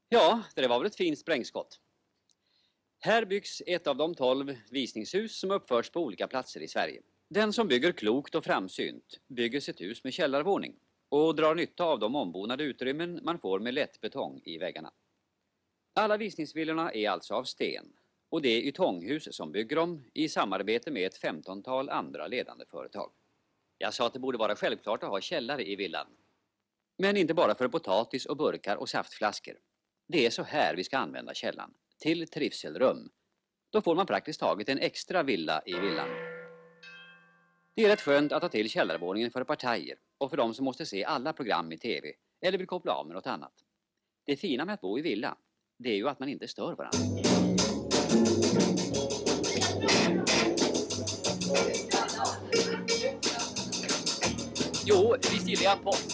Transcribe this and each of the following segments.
Ja, det var väl ett fint sprängskott. Här byggs ett av de 12 visningshus som uppförs på olika platser i Sverige. Den som bygger klokt och framsynt bygger sitt hus med källarvåning och drar nytta av de ombonade utrymmen man får med lätt betong i väggarna. Alla visningsvillorna är alltså av sten och det är Ytonghus som bygger dem i samarbete med ett 15-tal andra ledande företag. Jag sa att det borde vara självklart att ha källare i villan. Men inte bara för potatis och burkar och saftflaskor. Det är så här vi ska använda källan. Till trivselrum. Då får man praktiskt taget en extra villa i villan. Det är rätt skönt att ta till källarvåningen för partajer och för de som måste se alla program i tv eller vill koppla av med något annat. Det fina med att bo i villa, det är ju att man inte stör varandra. Jo, visst gillar jag pop.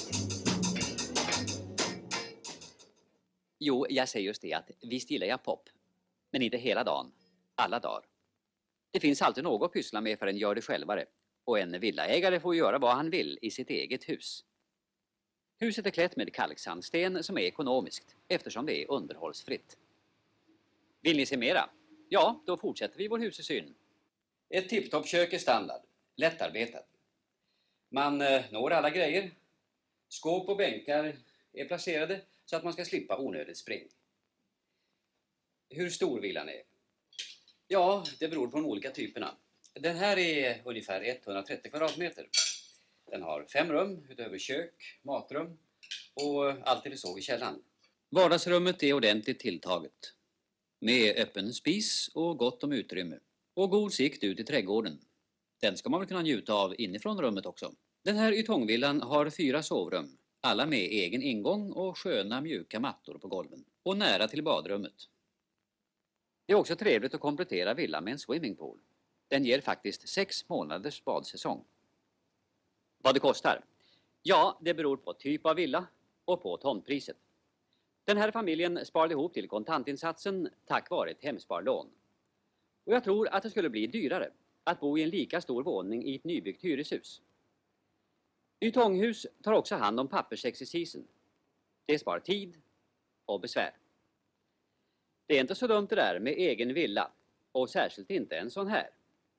Jo, jag säger just det att visst gillar jag pop. Men inte hela dagen, alla dagar. Det finns alltid något att pyssla med för en gör det självare. Och en villaägare får göra vad han vill i sitt eget hus. Huset är klätt med kalksandsten som är ekonomiskt eftersom det är underhållsfritt. Vill ni se mera? Ja, då fortsätter vi vår husesyn. Ett tipptoppkök är standard, lättarbetat. Man når alla grejer. Skåp och bänkar är placerade så att man ska slippa onödigt spring. Hur stor villan är? Ja, det beror på de olika typerna. Den här är ungefär 130 kvadratmeter. Den har 5 rum utöver kök, matrum och allt det såg i källaren. Vardagsrummet är ordentligt tilltaget. Med öppen spis och gott om utrymme. Och god sikt ut i trädgården. Den ska man väl kunna njuta av inifrån rummet också. Den här Ytongvillan har 4 sovrum. Alla med egen ingång och sköna mjuka mattor på golven. Och nära till badrummet. Det är också trevligt att komplettera villan med en swimmingpool. Den ger faktiskt 6 månaders badsäsong. Vad det kostar? Ja, det beror på typ av villa och på tomtpriset. Den här familjen sparade ihop till kontantinsatsen tack vare ett hemsparlån. Och jag tror att det skulle bli dyrare att bo i en lika stor våning i ett nybyggt hyreshus. Ytonghus tar också hand om pappersexercisen. Det sparar tid och besvär. Det är inte så dumt det där med egen villa och särskilt inte en sån här.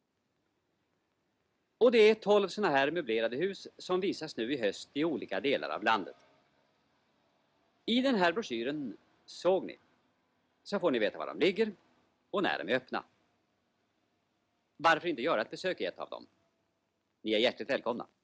Och det är 12 såna här möblerade hus som visas nu i höst i olika delar av landet. I den här broschyren såg ni, så får ni veta var de ligger och när de är öppna. Varför inte göra ett besök i ett av dem? Ni är hjärtligt välkomna.